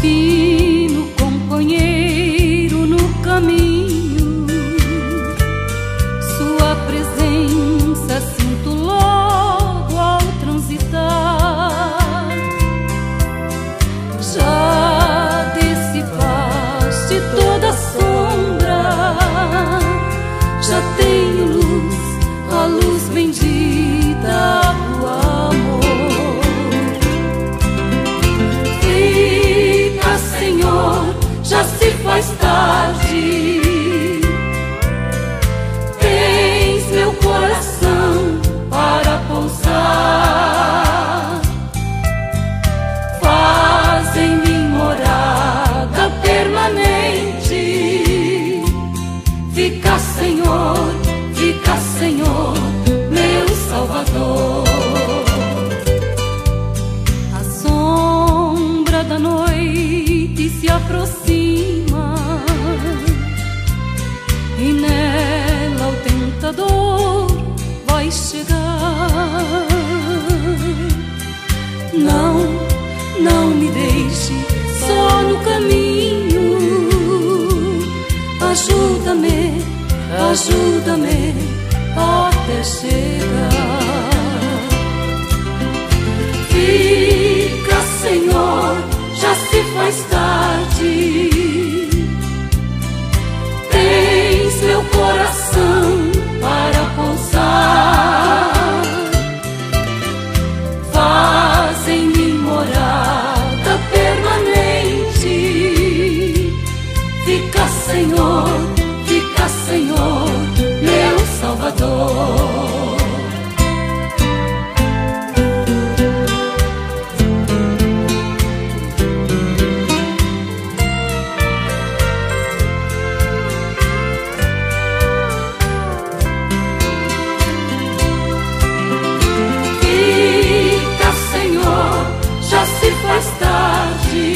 destino, companheiro no caminho. Sua presença sinto logo ao transitar. Já dissipaste toda sombra, já tenho luz, a luz bendita do amor. Fica, Senhor, já se faz tarde. Tens meu coração para pousar. Faz em mim morada permanente. Fica, Senhor, meu Salvador. A sombra da noite se aproxima e nela o tentador vai chegar. Não me deixe só no caminho. Ajuda-me até chegar. Fica, Senhor, já se faz tarde. Tens meu coração para pousar. Faz em mim morada permanente. Fica, Senhor, meu Salvador. Fica, Senhor, já se faz tarde.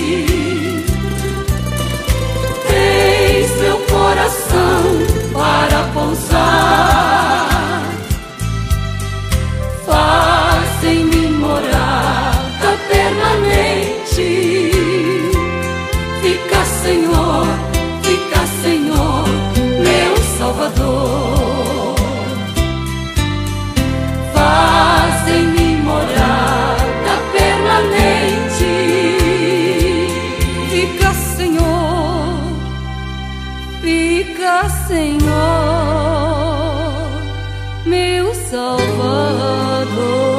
Tens meu coração para pousar. Faz em mim morada permanente. Fica, Senhor, meu Salvador. Faz em mim morada permanente. Fica, Senhor, meu Salvador.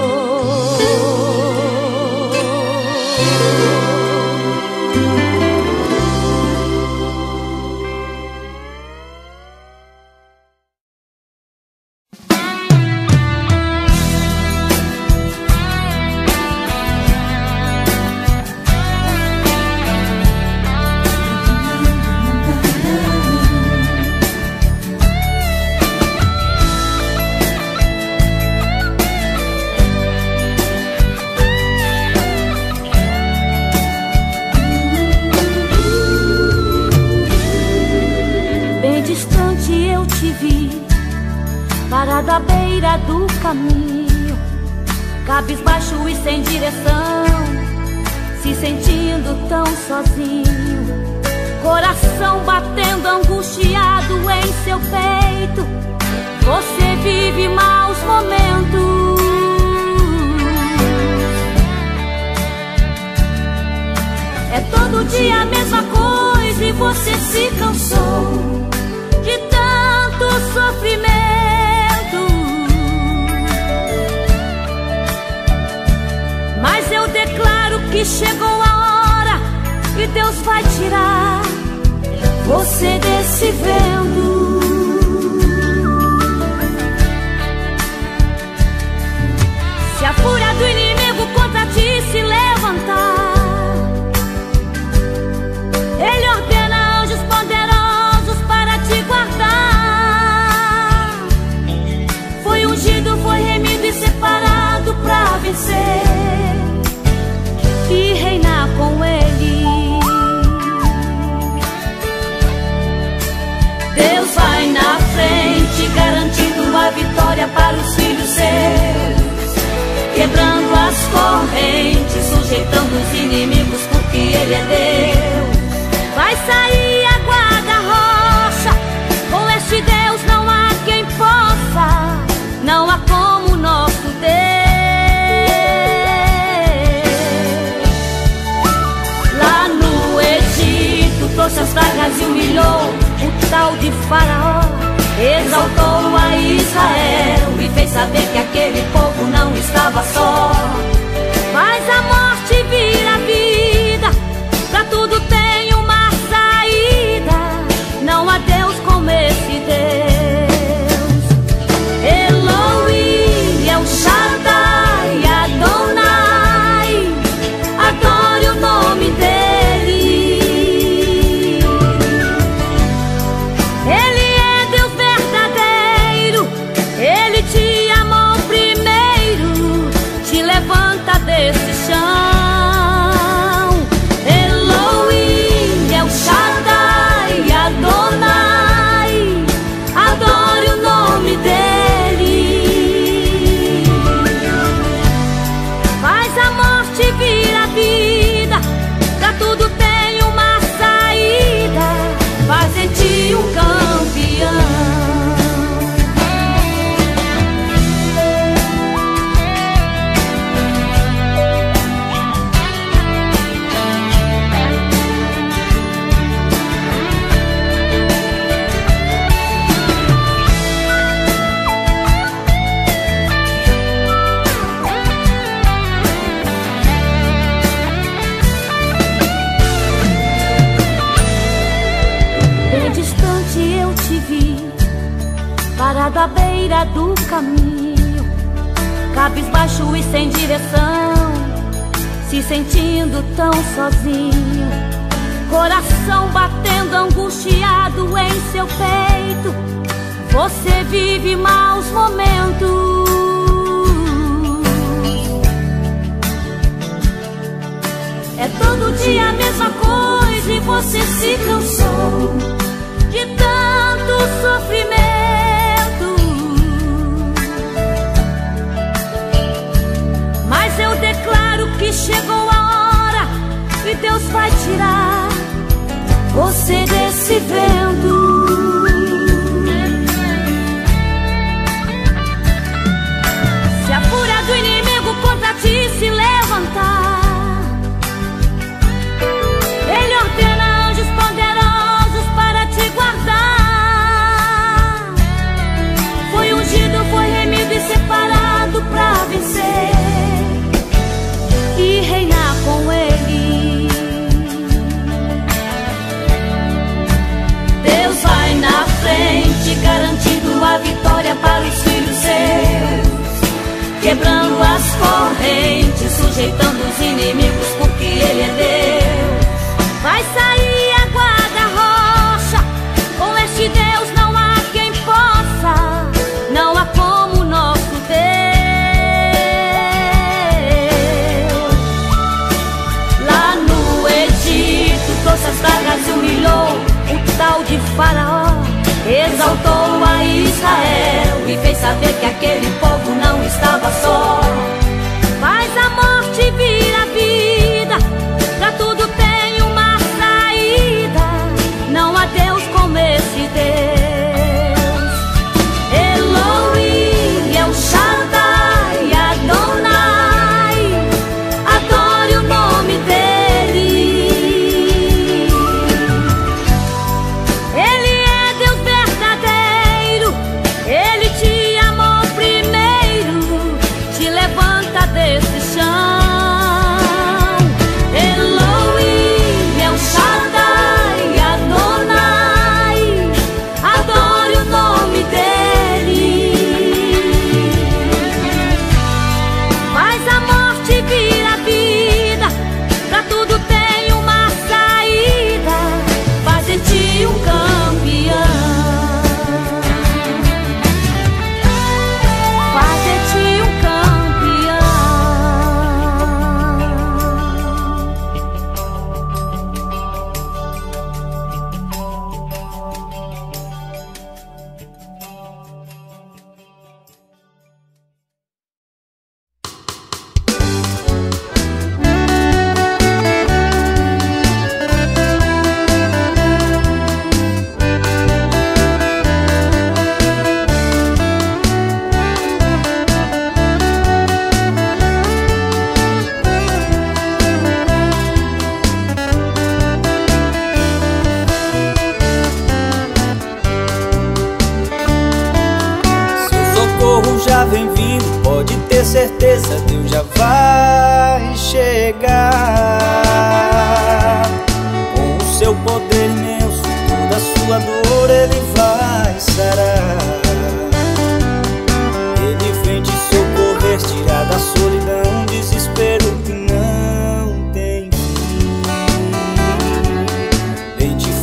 Parada à beira do caminho, cabisbaixo e sem direção, se sentindo tão sozinho, coração batendo angustiado em seu peito. Você vive maus momentos. É todo dia a mesma coisa e você se cansou de tanto sofrimento. Mas eu declaro que chegou a hora e Deus vai tirar você desse vento. Se a fúria do inimigo contra ti se levantar, Ele ordena anjos poderosos para te guardar. Foi ungido, foi remido e separado pra vencer e reinar com Ele. Deus vai na frente, garantindo a vitória para os filhos seus, quebrando as correntes, sujeitando os inimigos, porque Ele é Deus. trouxe as pragas e humilhou o tal de Faraó. Exaltou a Israel e fez saber que aquele povo não estava só. Faz a morte vir a vida, pra tudo tem uma saída. Não há Deus como esse Deus. Elohim, El Shaddai, Adonai, adore o nome dele. Ele é Deus verdadeiro, ele te amou primeiro, te levanta desse chão. Elohim, El Shaddai, Adonai, adore o nome dele. Faz a morte vir a vida, pra tudo tem uma saída. Faz em ti um campeão. Bem distante eu te vi, parado à beira do caminho, cabisbaixo e sem direção, se sentindo tão sozinho. Coração batendo angustiado em seu peito, você vive maus momentos. É todo dia a mesma coisa e você se cansou de tanto sofrimento. Mas eu declaro que chegou a hora e Deus vai tirar você desse vento. Se a fúria do inimigo contra ti se levantar, Ele ordena anjos poderosos para te guardar. Foi ungido, foi remido e separado pra vencer e reinar com Ele. Deus vai na frente, garantindo a vitória para os filhos seus, quebrando as correntes, sujeitando os inimigos, porque Ele é Deus. Vai sair a guarda-rocha, com este Deus não há quem possa, não há como o nosso Deus. Lá no Egito trouxe as pragas e humilhou o tal de Faraó. Exaltou a Israel e fez saber que aquele povo não estava só. Faz a morte vir a vida, pra tudo tem uma saída. Não há Deus como esse Deus. Elohim, El Shaddai, Adonai, adore o nome dele. Ele é Deus verdadeiro, ele te amou primeiro, te levanta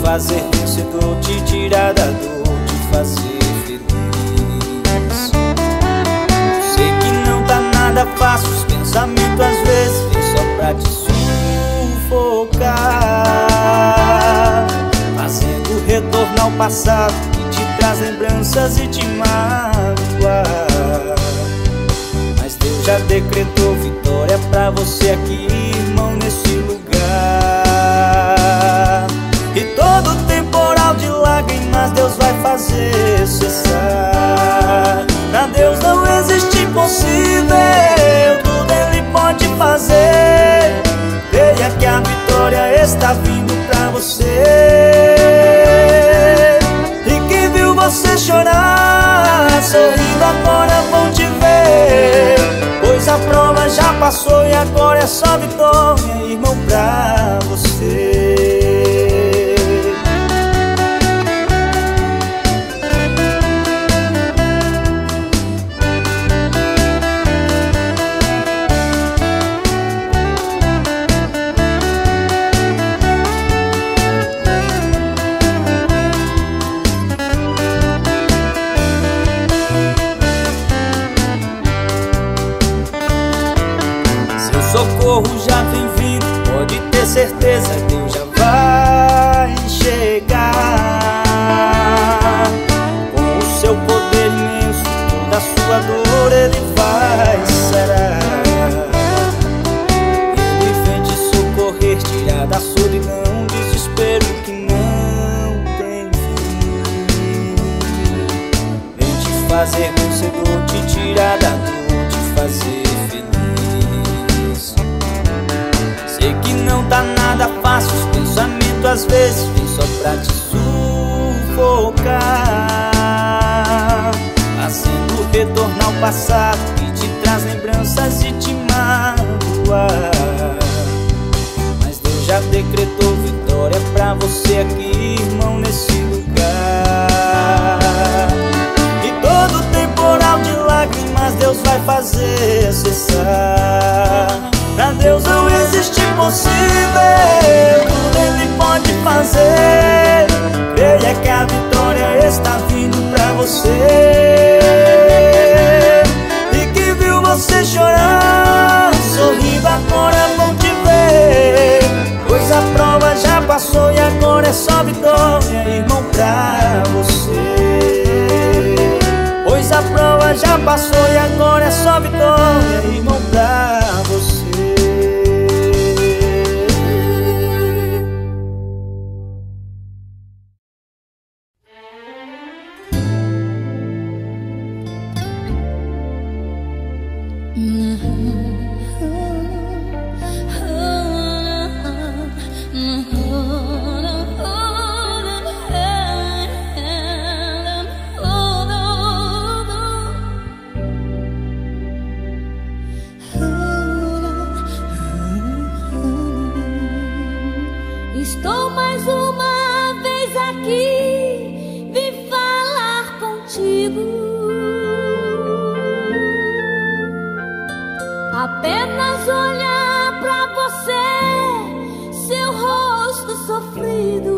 fazer vencedor, te tirar da dor, te fazer feliz. Sei que não tá nada fácil, os pensamentos às vezes vêm só pra te sufocar, fazendo retornar ao passado que te traz lembranças e te magoa. Mas Deus já decretou vitória pra você aqui, irmão, nesse lugar. E todo temporal de lágrimas Deus vai fazer cessar. Pra Deus não existe impossível, tudo Ele pode fazer. Creia que a vitória está vindo pra você. E que viu você chorar, sorrindo agora vão te ver. Pois a prova já passou e agora é só vitória, irmão, pra você. Socorro já vem vindo, pode ter certeza, Deus já vai chegar. Com o seu poder imenso, toda a sua dor Ele vai sarar. Ele vem te socorrer, tirar da solidão, desespero que não tem fim. Vem te fazer vencedor, te tirar da dor, te fazer feliz. Sei que não tá nada fácil, os pensamentos às vezes vêm só pra te sufocar, fazendo retornar ao passado que te traz lembranças e te magoa. Mas Deus já decretou vitória pra você aqui, irmão, nesse lugar. E todo temporal de lágrimas Deus vai fazer cessar. Pra Deus não existe impossível, tudo Ele pode fazer. Creia que a vitória está vindo pra você. E que viu você chorar, sorrindo agora vão te ver. Pois a prova já passou e agora é só vitória, irmão, pra você. Pois a prova já passou e agora é só vitória, irmão, pra você. Estou mais uma vez aqui, vim falar contigo. Apenas olhar pra você, seu rosto sofrido.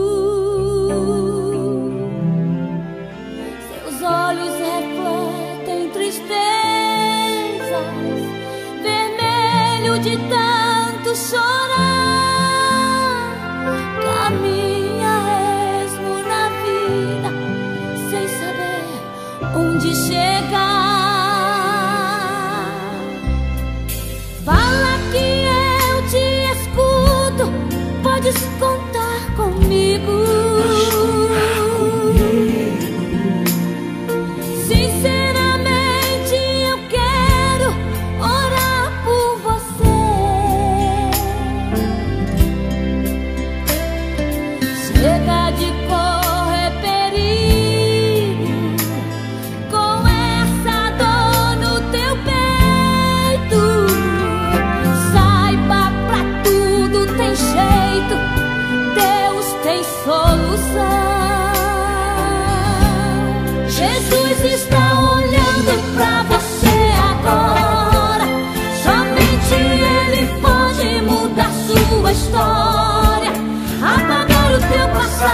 Seus olhos refletem tristezas, vermelho de tanto chorar. Caminha esmo na vida, sem saber onde chegar. Fala que eu te escuto, podes contar comigo. Sinceramente eu quero orar por você. Chega de correr perigo com essa dor no teu peito. Saiba, pra tudo tem jeito, Deus tem solução. Jesus está olhando pra você agora. Somente Ele pode mudar sua história, apagar o teu passado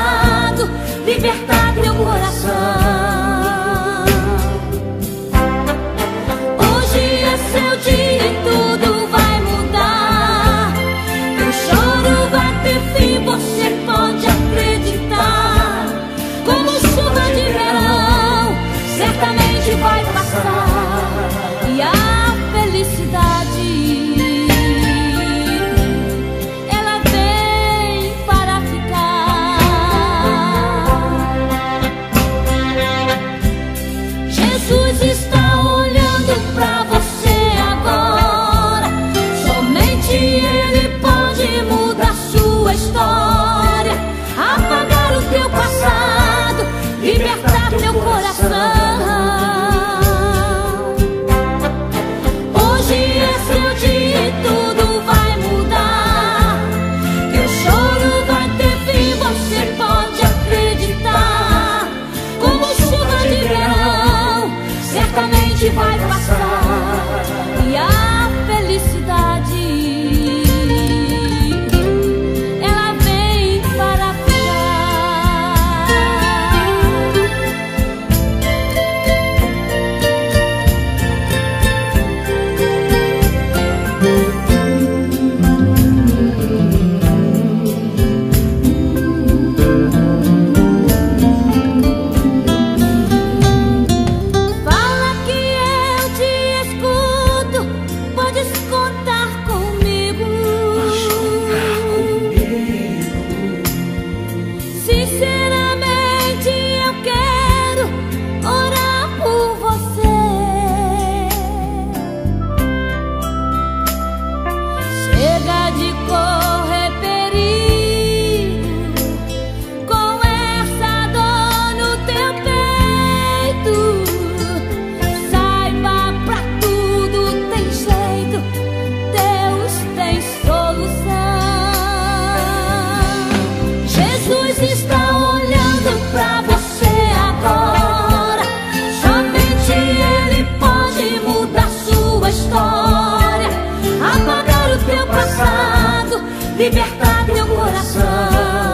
libertar teu coração.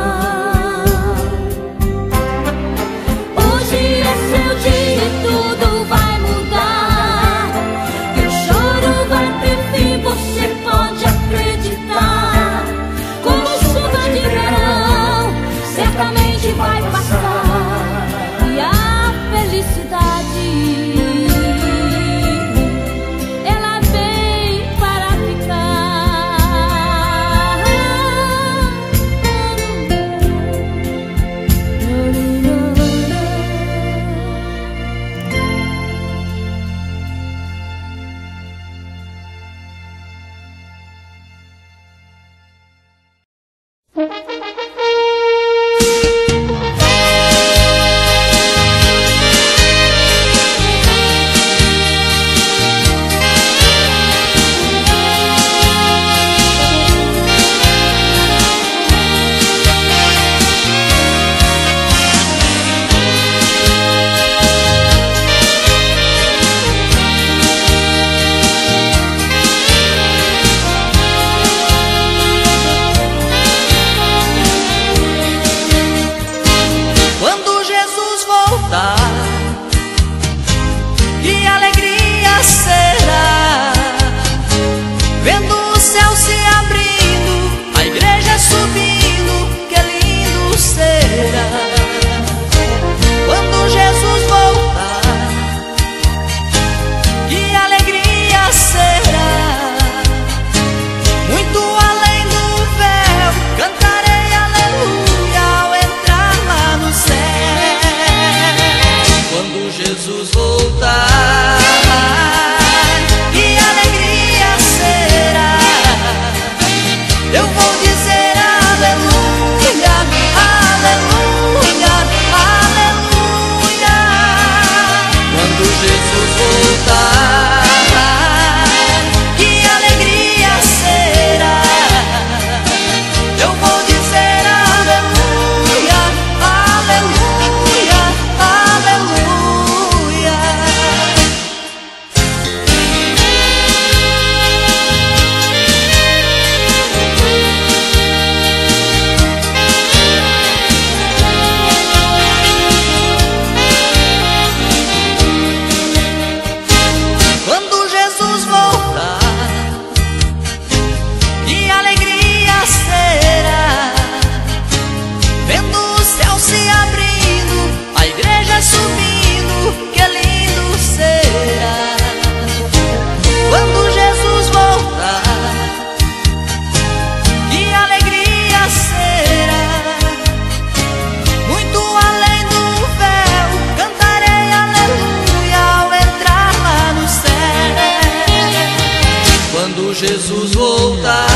Hoje é seu dia e tudo vai mudar. Teu choro vai ter fim, você pode acreditar. Como chuva de verão, certamente vai passar. E a felicidade, ela vem para ficar. Quando Jesus voltar, que alegria será, vendo o céu se abrindo, a igreja subindo, que lindo será. Quando Jesus voltar, que alegria será, muito além do véu, cantarei aleluia ao entrar lá no céu. Quando Jesus voltar, que alegria será, eu vou dizer aleluia, aleluia, aleluia. Quando Jesus voltar, que alegria será, eu vou dizer aleluia, aleluia, aleluia. Quando Jesus voltar, que alegria será, vendo o céu se abrindo, a igreja subindo, que lindo será. Quando Jesus voltar, que alegria será, muito além do véu, cantarei aleluia ao entrar lá no céu. Quando Jesus voltar,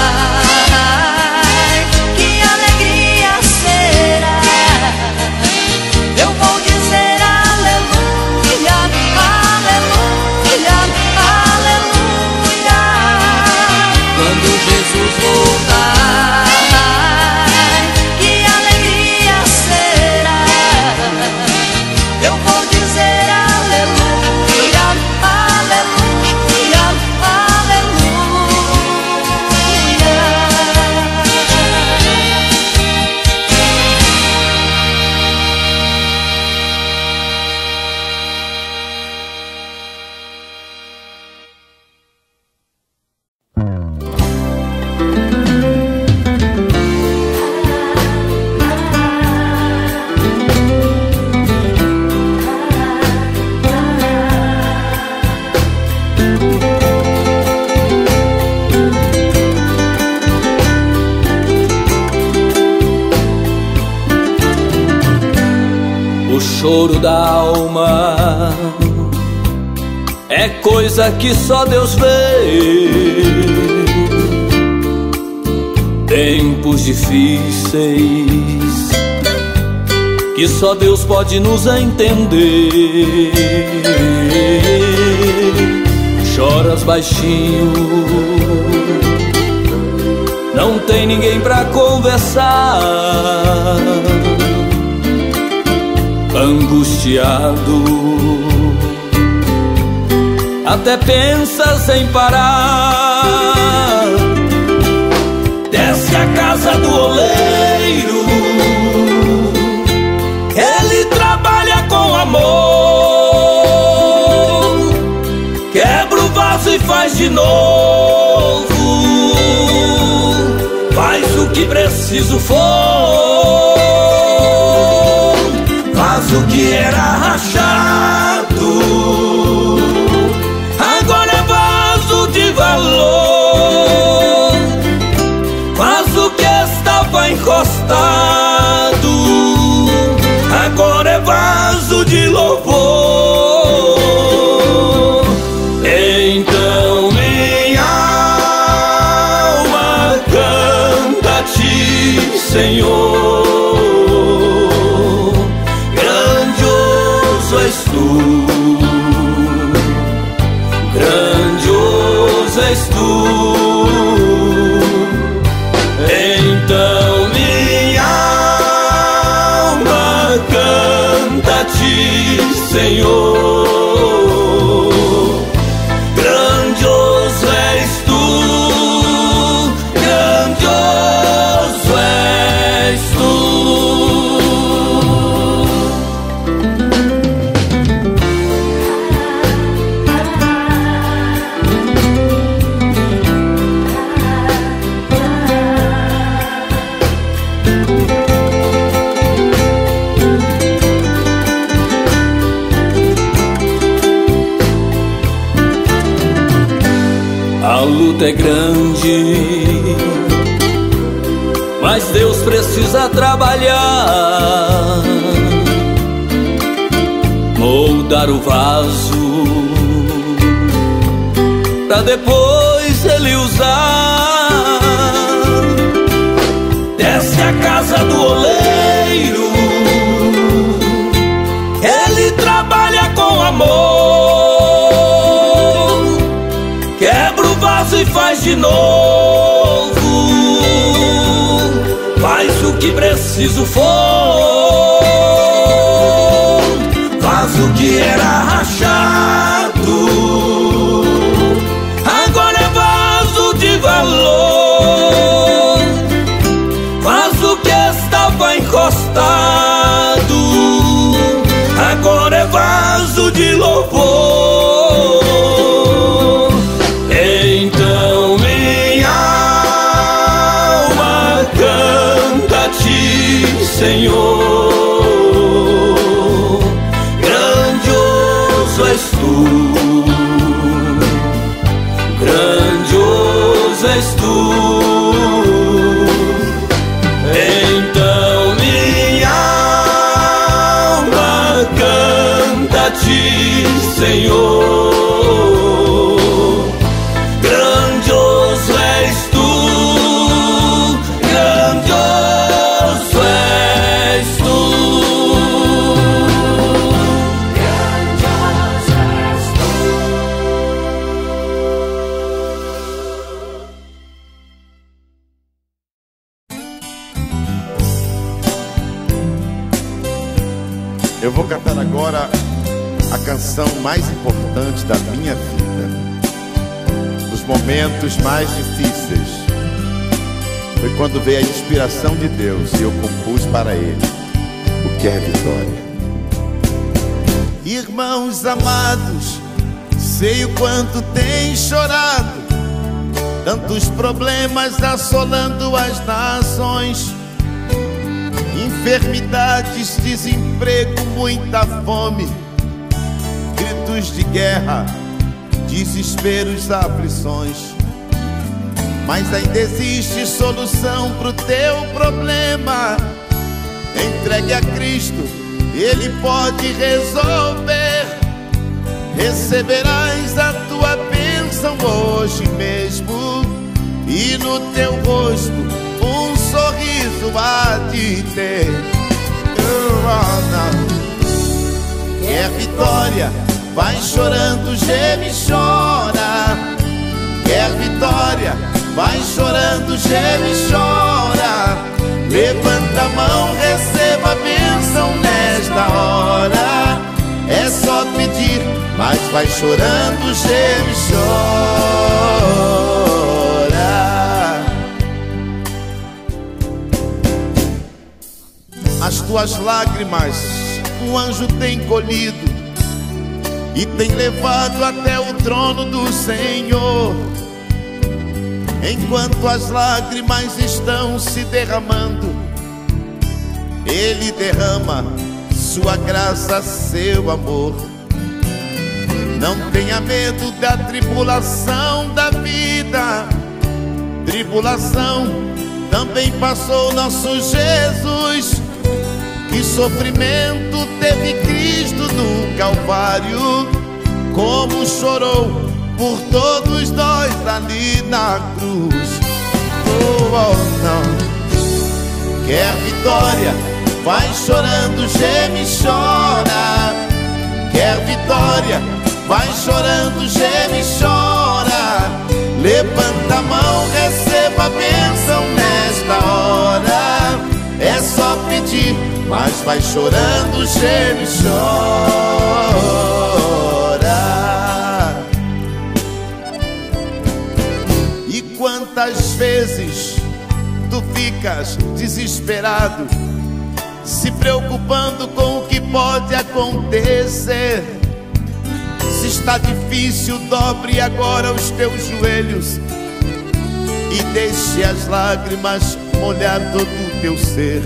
que alegria será, eu vou dizer aleluia, aleluia, aleluia. Quando Jesus voltar, que alegria será, eu vou dizer aleluia, aleluia, aleluia. O choro da alma é coisa que só Deus vê. Tempos difíceis que só Deus pode nos entender. Choras baixinho, não tem ninguém pra conversar. Angustiado, até pensa sem parar. Desce à casa do oleiro. Ele trabalha com amor, quebra o vaso e faz de novo. Faz o que preciso for, faz o que era rachado, agora é vaso de valor. Faz o que estava encostado, agora é vaso de louvor. Então minha alma canta a ti, Senhor. Grandioso és tu, grandioso és tu. Então minha alma canta a ti, Senhor. Grandioso és tu, grandioso és tu. A luta é grande, mas Deus precisa trabalhar, moldar o vaso pra depois Ele usar. Desce à casa do oleiro, Ele trabalha com amor, quebra o vaso e faz de novo. Faz o que preciso for, faz o que era rachado, agora é vaso de valor. Faz o que estava encostado, agora é vaso de louvor. Então minha alma canta a ti, Senhor. Grandioso és tu, grandioso és tu. Então minha alma canta a ti, Senhor. Grandioso és tu, grandioso és tu. Grandioso és tu. Eu vou cantar agora a canção mais importante da minha vida, nos momentos mais difíceis. Foi quando veio a inspiração de Deus e eu compus para Ele o que é vitória. Irmãos amados, sei o quanto tem chorado, tantos problemas assolando as nações, enfermidades, desemprego, muita fome, gritos de guerra, desesperos, aflições. Mas ainda existe solução pro teu problema. Entregue a Cristo, Ele pode resolver. Receberás a tua bênção hoje mesmo, e no teu rosto um sorriso há de ter. Quer vitória? Vai chorando, geme e chora. Quer vitória? Vai chorando, geme e chora. Levanta a mão, receba a bênção nesta hora. É só pedir, mas vai chorando, geme e chora. as tuas lágrimas o anjo tem colhido e tem levado até o trono do Senhor. Enquanto as lágrimas estão se derramando, Ele derrama sua graça, seu amor. Não tenha medo da tribulação da vida. Tribulação também passou nosso Jesus. Que sofrimento teve Cristo no Calvário, como chorou por todos nós ali na cruz. Oh, oh, não. Quer vitória? Vai chorando, geme e chora. Quer vitória? Vai chorando, geme e chora. Levanta a mão, receba a bênção nesta hora. É só pedir, mas vai chorando, geme e chora. E quantas vezes tu ficas desesperado, se preocupando com o que pode acontecer? Se está difícil, dobre agora os teus joelhos e deixe as lágrimas molhar todo o teu ser.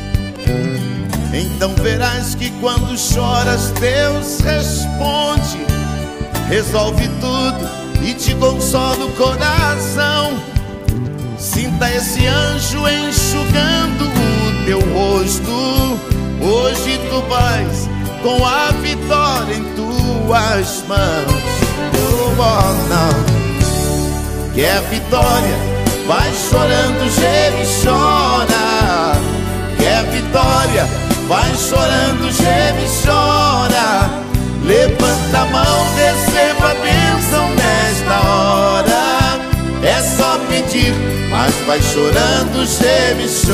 Então verás que quando choras, Deus responde, resolve tudo e te consola o coração. Sinta esse anjo enxugando o teu rosto. Hoje tu vais com a vitória em tuas mãos. Oh, não. Quer vitória? Vai chorando, geme e chora. Quer vitória? Vai chorando, geme e chora. Levanta a mão, receba a bênção nesta hora. É só pedir, mas vai chorando, geme e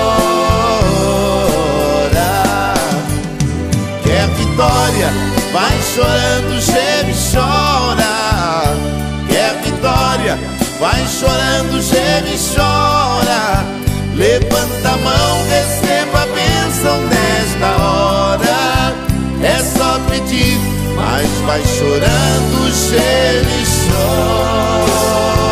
chora. Quer vitória? Vai chorando, geme e chora. Quer vitória? Vai chorando, geme e chora. Levanta a mão, receba a bênção nesta hora. É só pedir, mas vai chorando, geme e chora.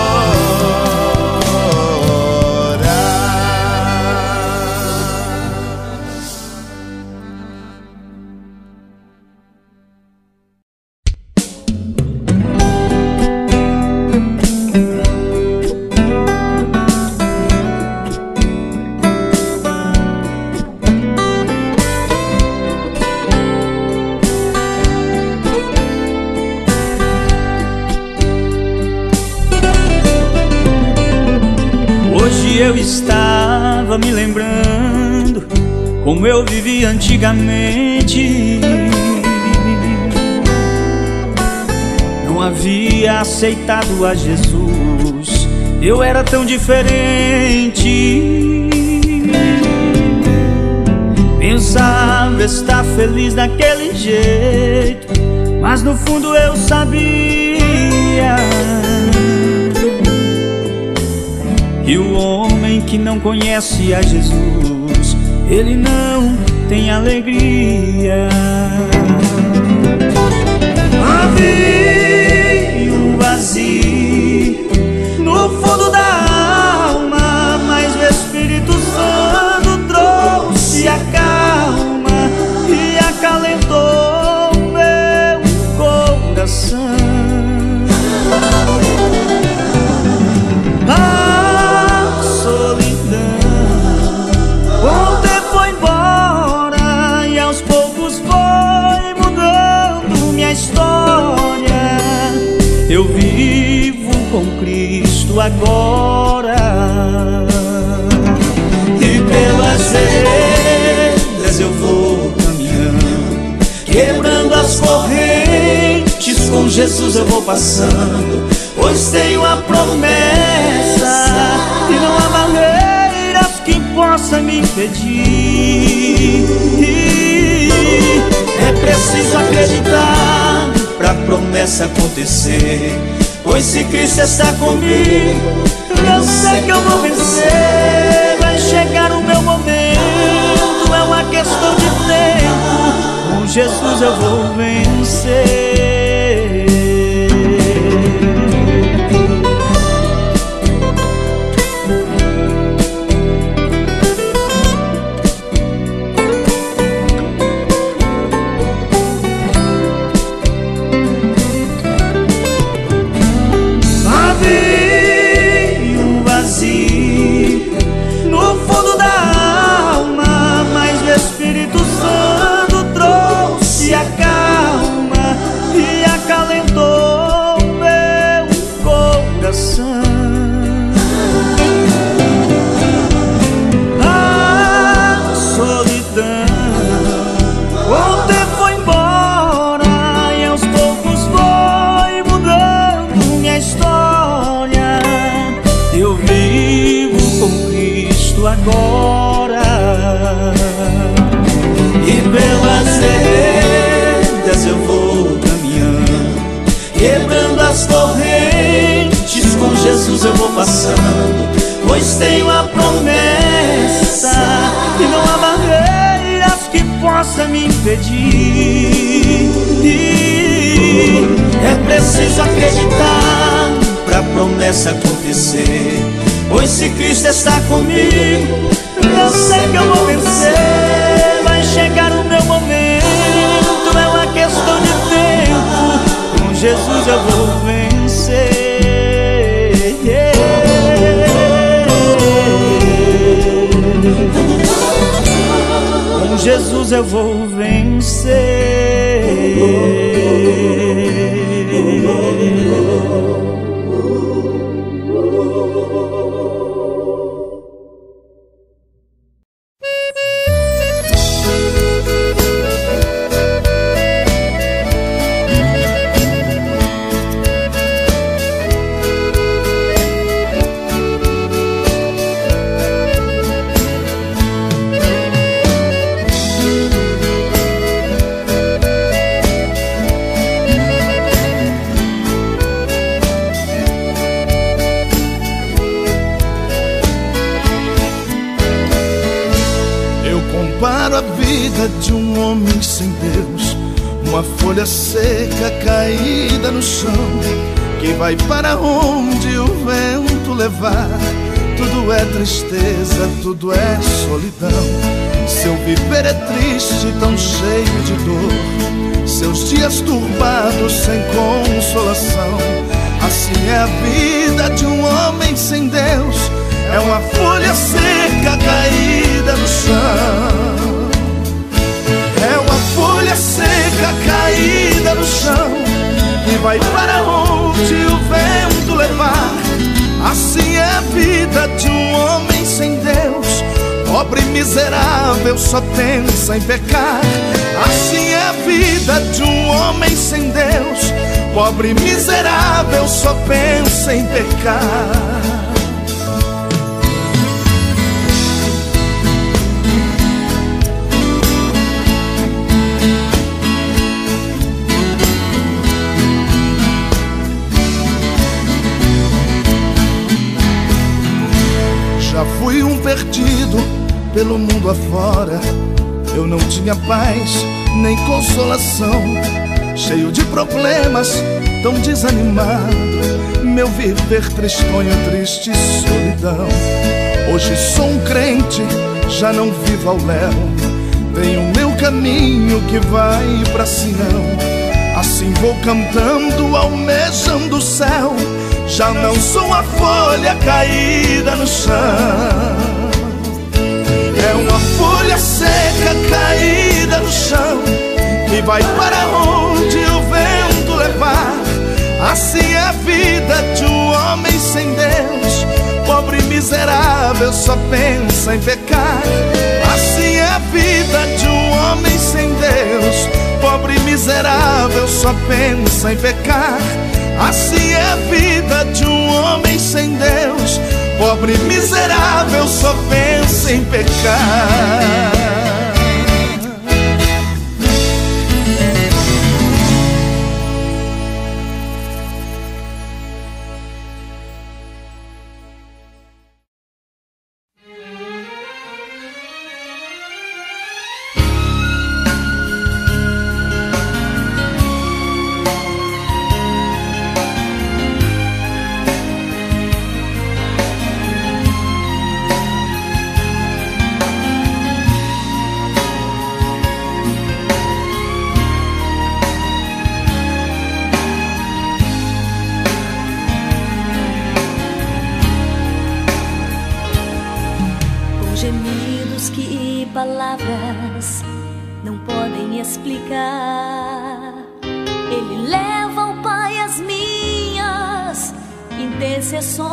Eu estava me lembrando como eu vivia antigamente. Não havia aceitado a Jesus, eu era tão diferente. Pensava estar feliz daquele jeito, mas no fundo eu sabia que o homem que não conhece a Jesus, ele não tem alegria. Havia um vazio no fundo da alma, mas o Espírito Santo trouxe a calma e acalentou o meu coração. Eu vivo com Cristo agora, e pelas veredas eu vou caminhando, quebrando as correntes, com Jesus eu vou passando, pois tenho a promessa e não há barreiras que possam me impedir. É preciso acreditar pra promessa acontecer, pois se Cristo está comigo, eu sei que eu vou vencer. Vai chegar o meu momento, é uma Jesus eu vou vencer. Havia um vazio no fundo da alma, mas o Espírito Santo trouxe a calma e acalentou meu coração. A solidão ontem foi embora e aos poucos foi mudando minha história. Eu vivo com Cristo agora e pelas veredas eu vou caminhando, quebrando as correntes, com Jesus eu vou passando, pois tenho a promessa e não há barreiras que possam me impedir. É preciso acreditar pra promessa acontecer, pois se Cristo está comigo, eu sei que eu vou vencer. Vai chegar o meu momento, é uma questão de tempo, com Jesus eu vou vencer. Com Jesus eu vou vencer. De um homem sem Deus, uma folha seca caída no chão, que vai para onde o vento levar. Tudo é tristeza, tudo é solidão. Seu viver é triste, tão cheio de dor, seus dias turbados sem consolação. Assim é a vida de um homem sem Deus, é uma folha seca caída no chão. É uma folha seca caída no chão, que vai para onde o vento levar. Assim é a vida de um homem sem Deus, pobre e miserável, só pensa em pecar. Assim é a vida de um homem sem Deus, pobre e miserável, só pensa em pecar. Já fui um perdido pelo mundo afora, eu não tinha paz nem consolação, cheio de problemas, tão desanimado, meu viver tristonho, triste solidão. Hoje sou um crente, já não vivo ao léu, tenho meu caminho que vai pra Sião. Assim vou cantando, almejando o céu, já não sou a folha caída no chão. É uma folha seca caída no chão, que vai para onde o vento levar. Assim é a vida de um homem sem Deus, pobre e miserável, só pensa em pecar. Assim é a vida de um homem sem Deus, pobre e miserável, só pensa em pecar. Assim é a vida de um homem sem Deus, pobre e miserável, só pensa em pecar. palavras não podem explicar. Ele leva ao Pai as minhas intercessões.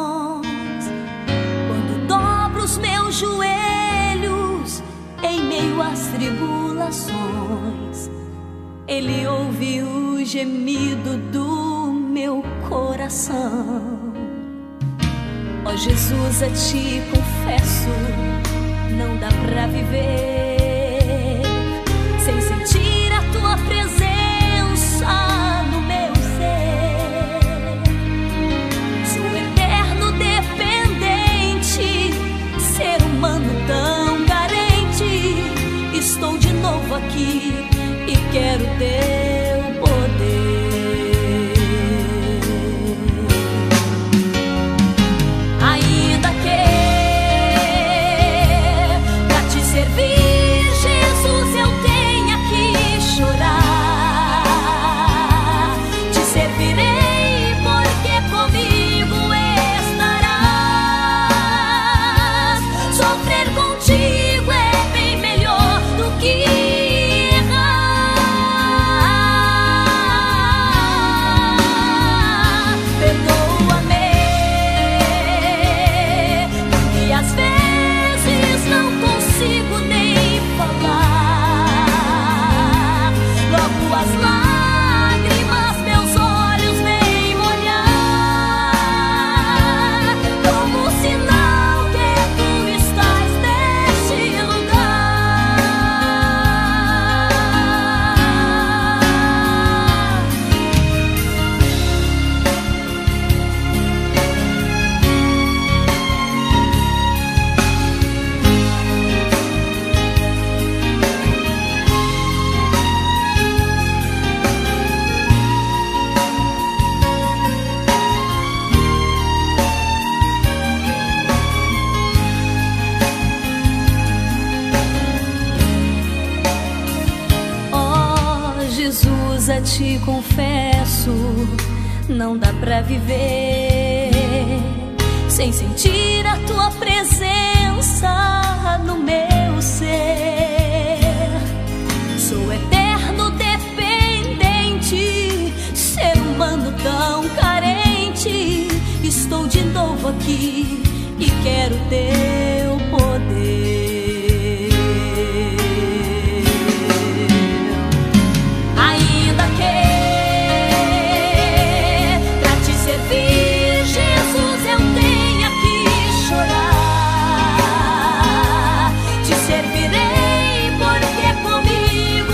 Quando dobro os meus joelhos em meio às tribulações, Ele ouve o gemido do meu coração. Ó Jesus, a Ti confesso, não dá pra viver sem sentir a Tua presença no meu ser. Sou eterno dependente, ser humano tão carente. Estou de novo aqui e quero Teu poder. Ainda que pra Te servir, Jesus, eu tenha que chorar, Te servirei porque comigo estarás. Sofrer contigo é bem melhor do que errar. Perdoa-me, e às vezes não consigo nem falar. Logo as lágrimas meus olhos vêm molhar, como sinal que Tu estás neste Jesus, a Ti confesso, não dá pra viver sem sentir a Tua presença no meu ser. Sou eterno dependente, ser humano tão carente. Estou de novo aqui e quero Teu poder. Ainda que pra Te servir, Jesus, eu tenha que chorar, Te servirei porque comigo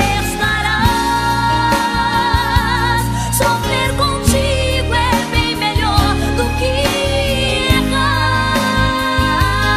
estarás. Sofrer contigo é bem melhor do que errar.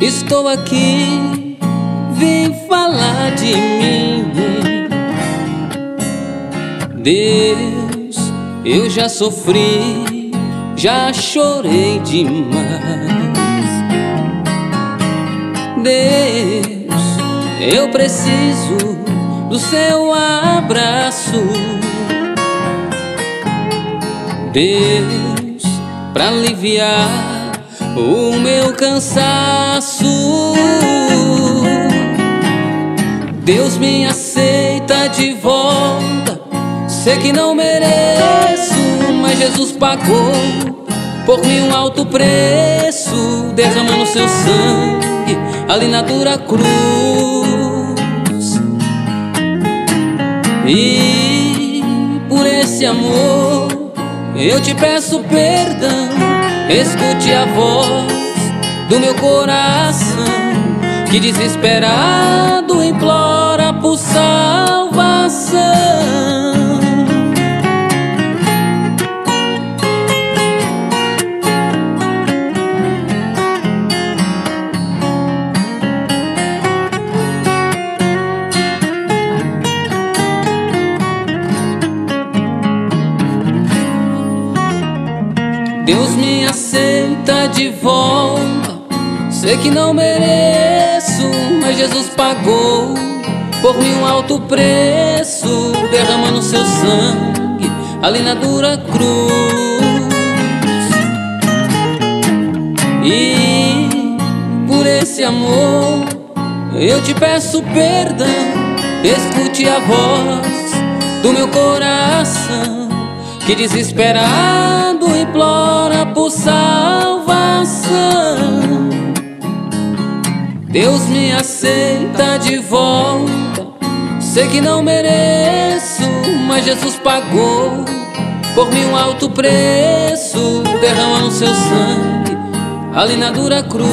estou aqui, vim falar de mim. Deus, eu já sofri, já chorei demais. Deus, eu preciso do seu abraço. Deus, pra aliviar o meu cansaço. Deus, me aceita de volta. Sei que não mereço, mas Jesus pagou por mim um alto preço, derramando seu sangue ali na dura cruz. E por esse amor eu te peço perdão. Escute a voz do meu coração, que desesperado implora por salvação. Deus, me aceita de volta. Sei que não mereço, mas Jesus pagou por mim um alto preço, derramando seu sangue ali na dura cruz. E por esse amor eu te peço perdão. Escute a voz do meu coração, que desesperado implora por salvação. Deus, me aceita de volta. Sei que não mereço, mas Jesus pagou por mim um alto preço, derramando seu sangue ali na dura cruz.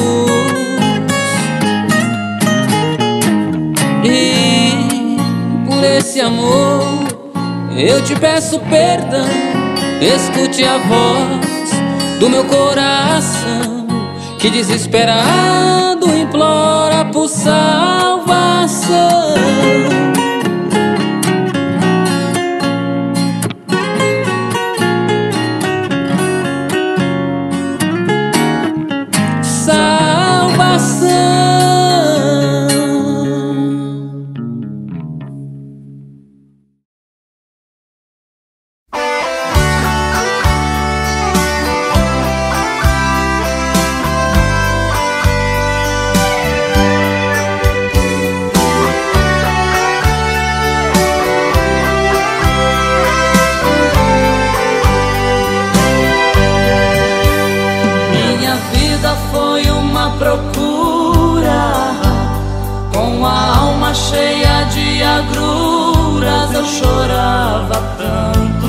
E por esse amor eu te peço perdão. Escute a voz do meu coração, que desesperado implora por salvação. Cheia de agruras, eu chorava tanto,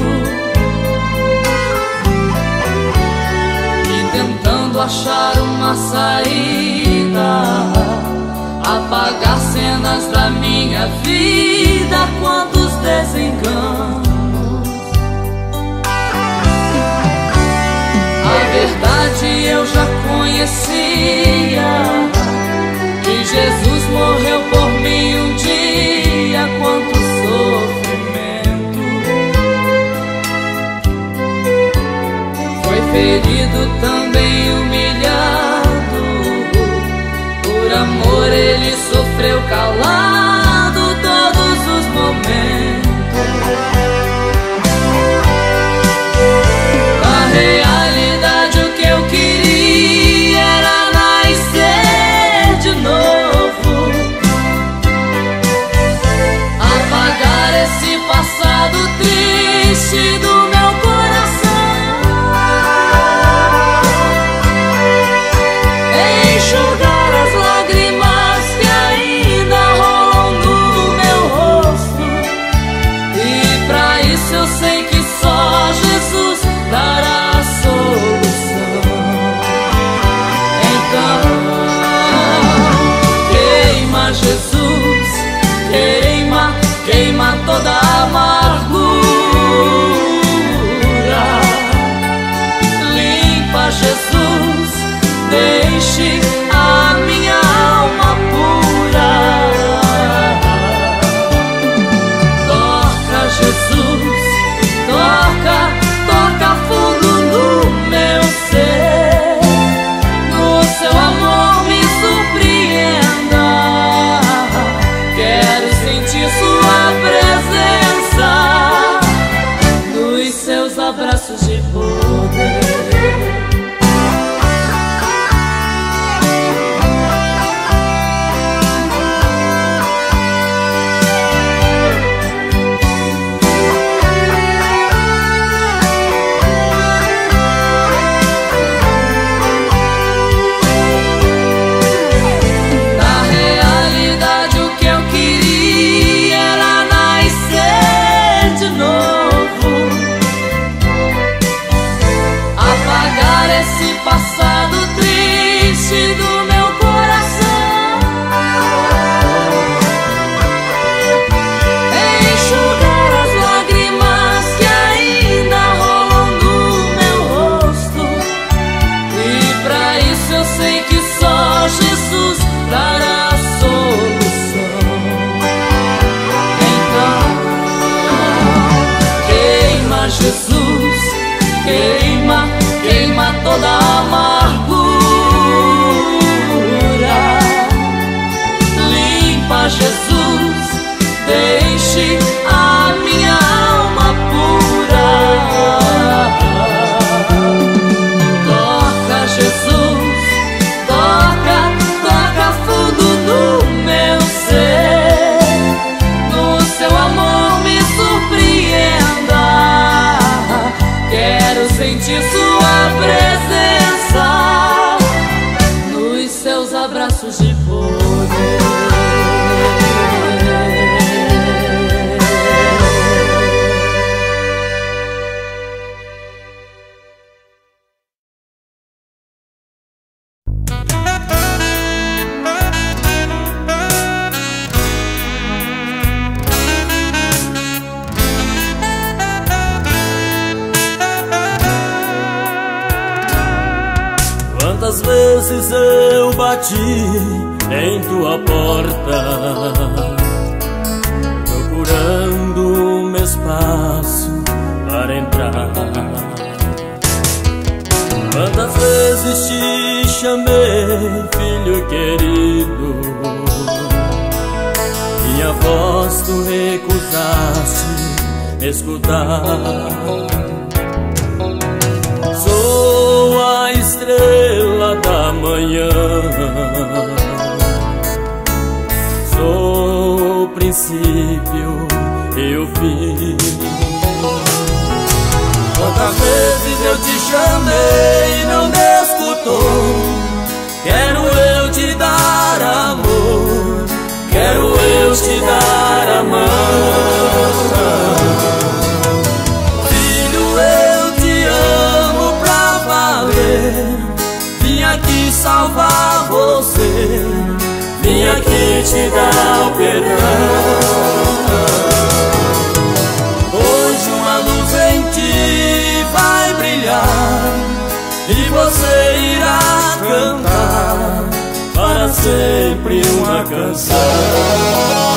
e tentando achar uma saída, apagar cenas da minha vida, quantos desenganos. A verdade eu já conhecia, que Jesus morreu por mim um dia, quanto sofrimento. Foi ferido, também humilhado, por amor ele sofreu calado todos os momentos. Na realidade o que eu queria era nascer de novo, apagar esse passado triste do meu coração, enxugar as lágrimas que ainda rolam no meu rosto. E pra isso eu sei que só Jesus dará a solução. Então queima, Jesus, queima, queima toda a amargura, limpa, Jesus, deixe a minha sentir sua presença nos seus abraços de poder. Passado triste do meu coração, enxugar as lágrimas que ainda rolam no meu rosto. E pra isso eu sei que só Jesus dará a solução. Então, queima Jesus, queima, queima toda a amargura. Limpa Jesus, deixe a minha alma pura. Toca Jesus, toca, toca fundo do meu ser. No seu amor me surpreenda. Quero sentir sua presença nos seus abraços de poder. Quantas vezes eu bati em tua porta, procurando um espaço para entrar. Quantas vezes te chamei, filho querido, minha voz tu recusaste escutar. Sou a estrela da manhã, sou o princípio e o fim. Quantas vezes eu te chamei e não me escutou. Quero eu te dar amor, quero eu te dar a mão. Vim aqui salvar você, vim aqui te dar o perdão. Hoje uma luz em ti vai brilhar e você irá cantar para sempre uma canção.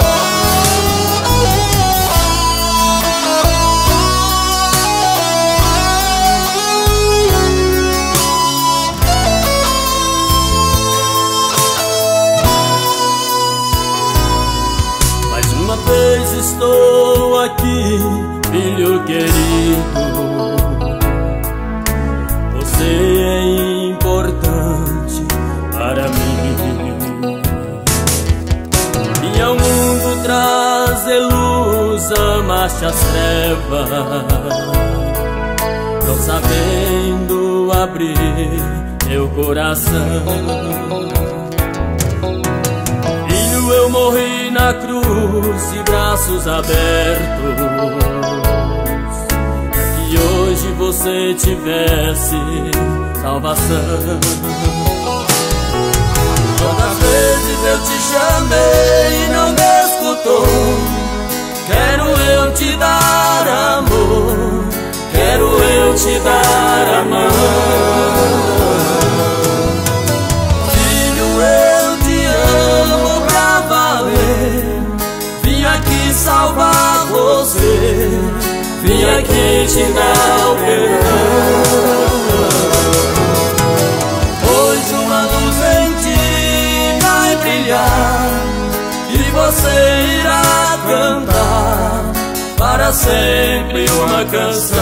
Estou aqui, filho querido. Você é importante para mim. Vim ao mundo trazer luz, amaste as trevas, não sabendo abrir teu coração. Eu morri na cruz de braços abertos, para que hoje você tivesse salvação. Quantas vezes eu te chamei e não me escutou. Quero eu te dar amor, quero eu te dar a mão. Salvar você, vim aqui te dar o perdão. Hoje uma luz em ti vai brilhar e você irá para sempre uma canção.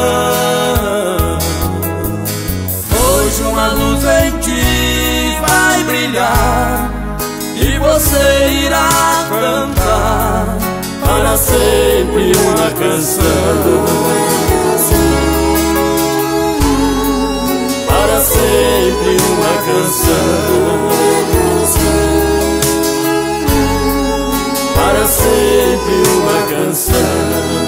Hoje uma luz em ti vai brilhar e você irá cantar para sempre uma canção. Para sempre uma canção. Para sempre uma canção.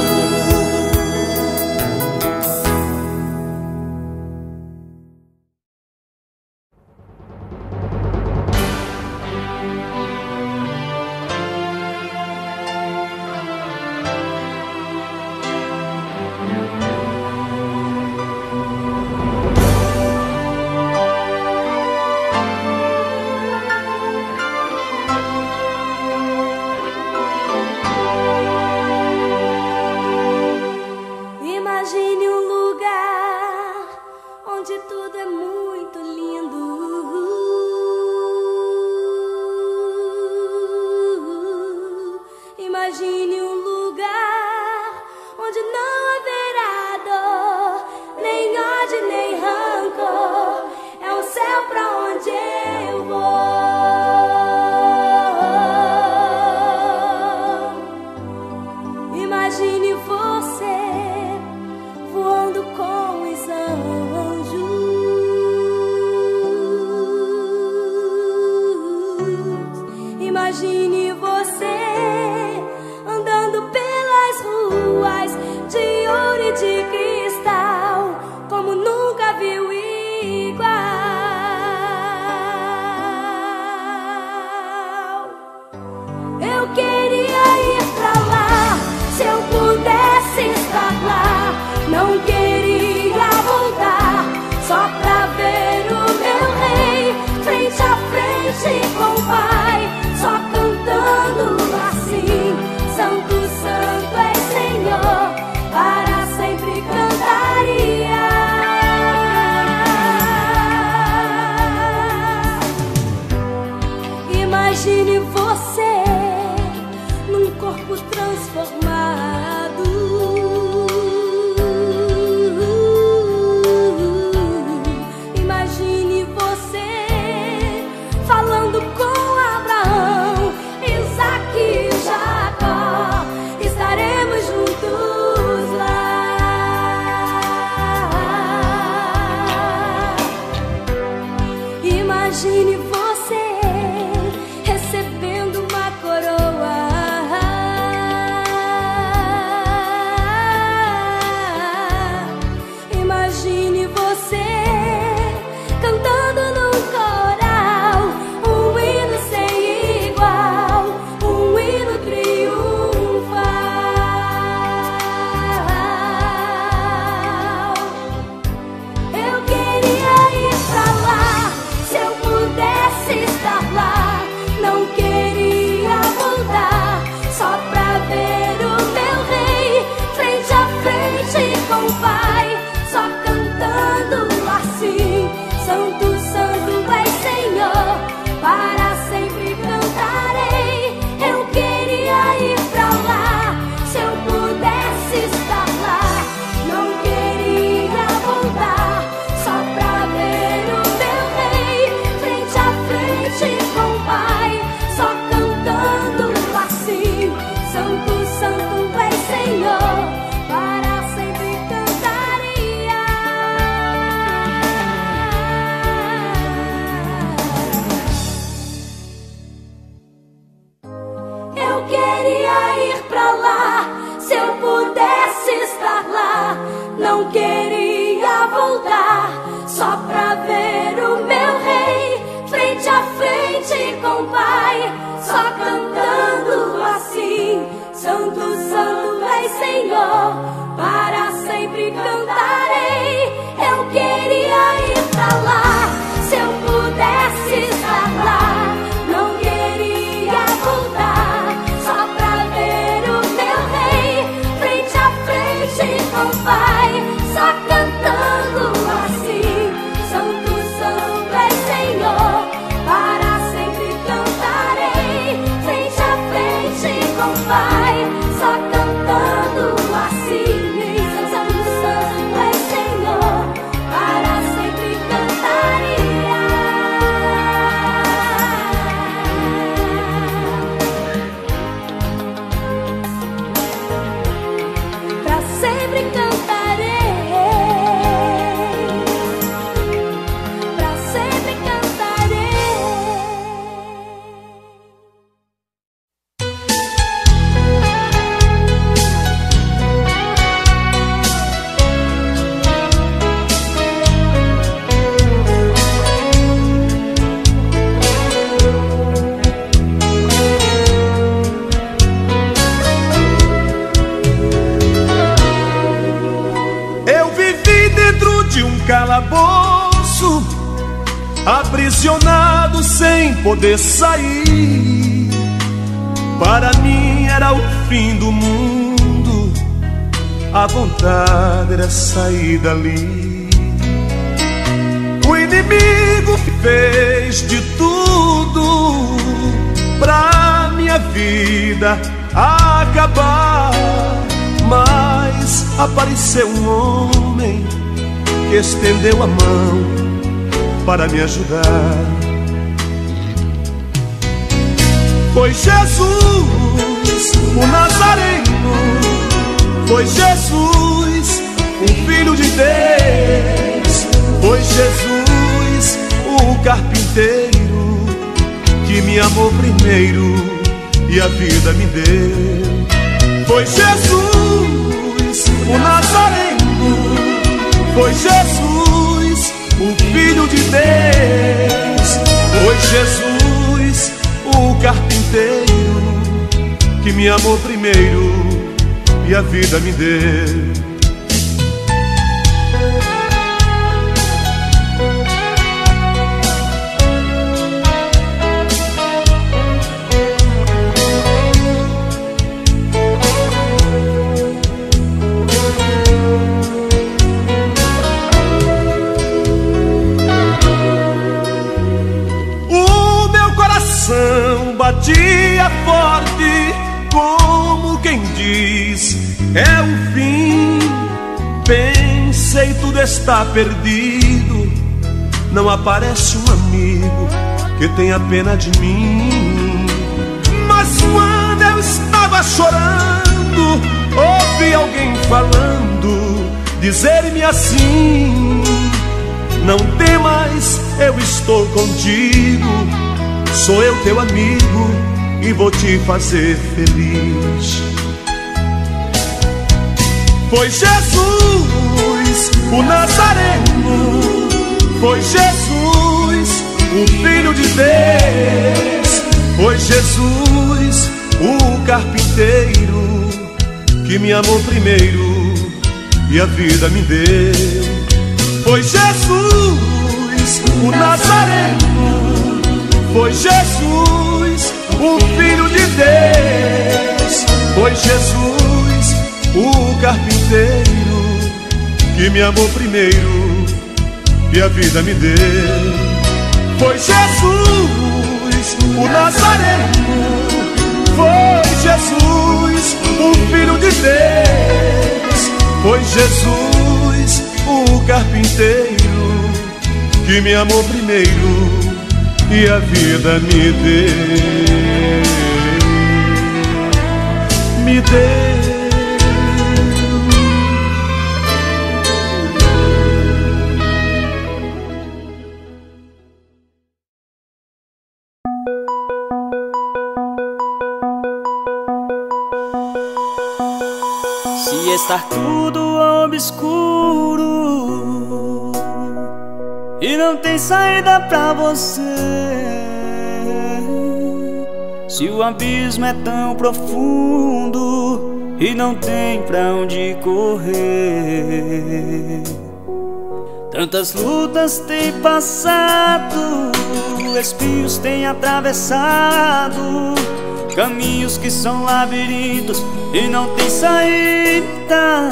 Imagine você andando pelas ruas de ouro e de cristal, como nunca viu igual. Eu queria ir pra lá, se eu pudesse estar lá. Não queria voltar, só pra ver o meu rei frente a frente com o Pai, só cantando assim: Santo, Santo é Senhor, para sempre cantaria. Imagine você num corpo transformado. Imagine você falando com Abraão, Isaac e Jacó. Estaremos juntos lá. Imagine você recebendo uma coroa. Imagine você cantando num coral um hino sem igual, um hino triunfal. Eu queria ir pra lá, se eu pudesse estar lá. Não queria voltar, só pra ver o meu rei frente a frente com o Pai, só cantando assim: Santo, Santo é Senhor, para sempre cantarei. Eu queria ir pra lá, se eu pudesse estar lá. Não queria voltar, só pra ver o meu rei frente a frente com o Pai, só cantando assim: Santo, Santo é Senhor, para sempre cantaria. Eu queria ir pra lá, se eu pudesse estar lá. Não queria voltar, só pra ver o meu rei frente a frente com o Pai, só cantando assim: Santo, Santo é Senhor, para sempre cantarei. Eu queria ir pra lá, se eu pudesse estar lá. Não queria voltar, só pra ver o meu rei frente a frente com o Pai, só cantando assim: Santo, Santo é Senhor, para sempre cantarei. Frente a frente com o Pai, só cantando calabouço, aprisionado sem poder sair. Para mim era o fim do mundo, a vontade era sair dali. O inimigo fez de tudo pra minha vida acabar, mas apareceu um homem que estendeu a mão para me ajudar. Foi Jesus, o Nazareno, foi Jesus, o Filho de Deus, foi Jesus, o carpinteiro, que me amou primeiro e a vida me deu. Foi Jesus, o Nazareno, foi Jesus, o Filho de Deus, foi Jesus, o carpinteiro, que me amou primeiro e a vida me deu. Batia forte, como quem diz, é o fim. Pensei, tudo está perdido, não aparece um amigo que tenha pena de mim. Mas quando eu estava chorando, ouvi alguém falando, dizer-me assim: não temas, eu estou contigo, sou eu teu amigo e vou te fazer feliz. Foi Jesus, o Nazareno, foi Jesus, o Filho de Deus, foi Jesus, o carpinteiro, que me amou primeiro e a vida me deu. Foi Jesus, o Nazareno, foi Jesus, o Filho de Deus, foi Jesus, o carpinteiro, que me amou primeiro e a vida me deu. Foi Jesus, o Nazareno, foi Jesus, o Filho de Deus, foi Jesus, o carpinteiro, que me amou primeiro e a vida me deu, me deu. Se está tudo obscuro e não tem saída pra você, se o abismo é tão profundo e não tem pra onde correr, tantas lutas tem passado, espinhos tem atravessado, caminhos que são labirintos e não tem saída.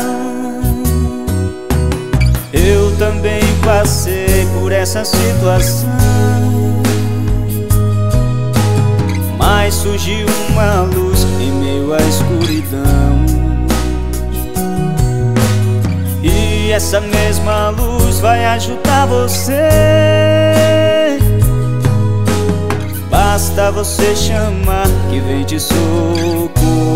Eu também passei por essa situação, mas surgiu uma luz em meio à escuridão, e essa mesma luz vai ajudar você. Basta você chamar que vem te socorrer.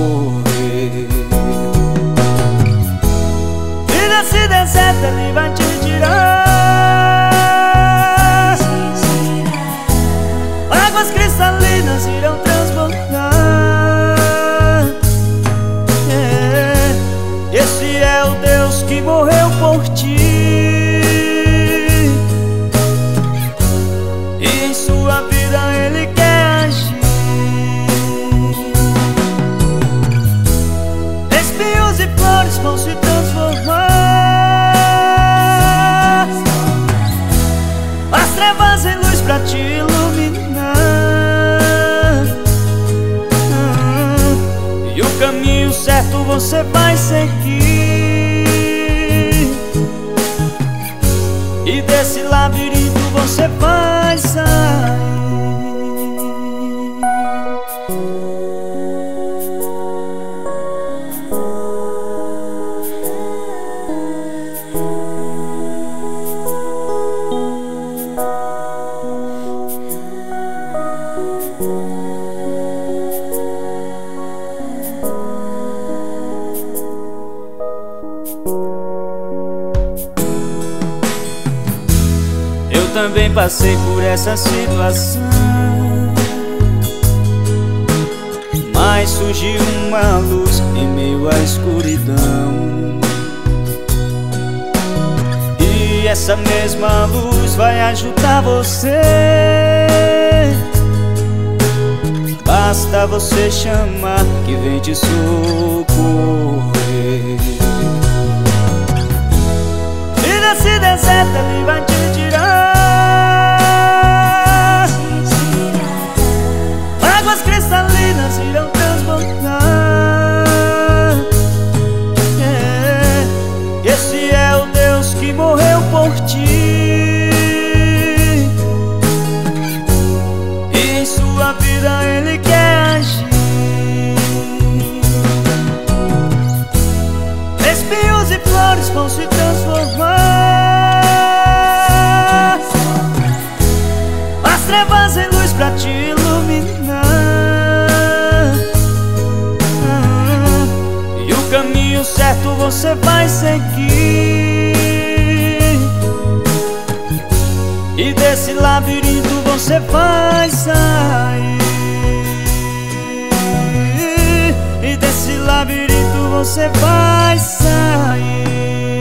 E desse deserto ele vai te tirar, águas cristalinas irão transbordar. Esse é o Deus que morreu por ti, e em sua vida Ele quer agir. Espinhos e flores vão se transformar, pra te iluminar. E o caminho certo você vai seguir, e desse labirinto você vai sair. Eu também passei por essa situação, mas surgiu uma luz em meio à escuridão. E essa mesma luz vai ajudar você. Basta você chamar que vem te socorrer. E desse deserto ele vai te tirar, águas cristalinas irão transbordar. Esse é o Deus que morreu por ti, e em sua vida Ele quer agir. Espinhos e flores vão se transformar, as trevas em luz pra te iluminar. E o caminho certo você vai seguir, e desse labirinto você vai sair. E desse labirinto você vai sair.